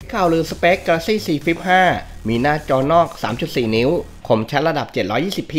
ข่าวลือสเปค Galaxy Z Flip 5 มีหน้าจอนอก 3.4 นิ้วคมชัดระดับ 720p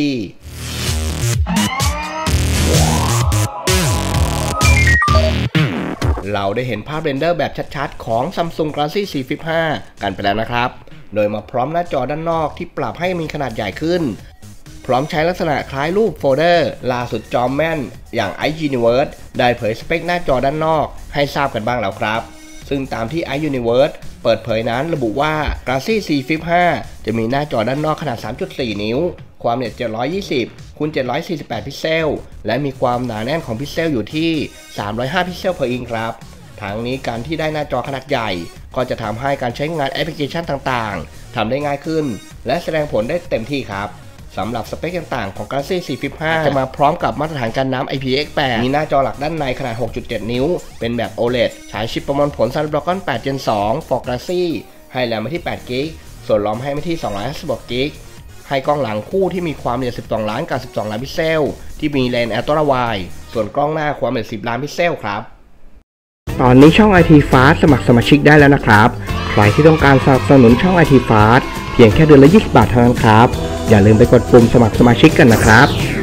เราได้เห็นภาพเรนเดอร์แบบชัดๆของ Samsung Galaxy Z Flip 5 กันไปแล้วนะครับ โดยมาพร้อมหน้าจอด้านนอกที่ปรับให้มีขนาดใหญ่ขึ้นพร้อมใช้ลักษณะคล้ายรูปโฟลเดอร์ล่าสุดจอมแม่นอย่าง iUniverse ได้เผยสเปคหน้าจอด้านนอกให้ทราบกันบ้างแล้วครับซึ่งตามที่ iUniverse เปิดเผยนั้นระบุว่า Galaxy Z Flip 5 จะมีหน้าจอด้านนอกขนาด 3.4 นิ้วความละเอียด720 x 748 พิกเซลและมีความหนาแน่นของพิกเซลอยู่ที่305 พิกเซล per inch ครับทั้งนี้การที่ได้หน้าจอขนาดใหญ่ก็จะทำให้การใช้งานแอปพลิเคชันต่างๆทำได้ง่ายขึ้นและแสดงผลได้เต็มที่ครับสำหรับสเปคต่างๆของ Galaxy Z Flip 5 จะมาพร้อมกับมาตรฐานการน้ำ IPX8 มีหน้าจอหลักด้านในขนาด 6.7 นิ้วเป็นแบบ OLED ใช้ชิปประมวลผล Snapdragon 8 Gen 2 for Galaxy ให้แรมมาที่8 GB ส่วนรอมให้มาที่256 GB ให้กล้องหลังคู่ที่มีความละเอียด12ล้านกับ12ล้านพิกเซลที่มีเลนส์ Ultra Wide ส่วนกล้องหน้าความละเอียด10ล้านพิกเซลครับตอนนี้ช่อง IT Fast สมัครสมาชิกได้แล้วนะครับใครที่ต้องการสนับสนุนช่อง IT Fast เพียงแค่เดือนละ20 บาทเท่านั้นครับอย่าลืมไปกดปุ่มสมัครสมาชิกกันนะครับ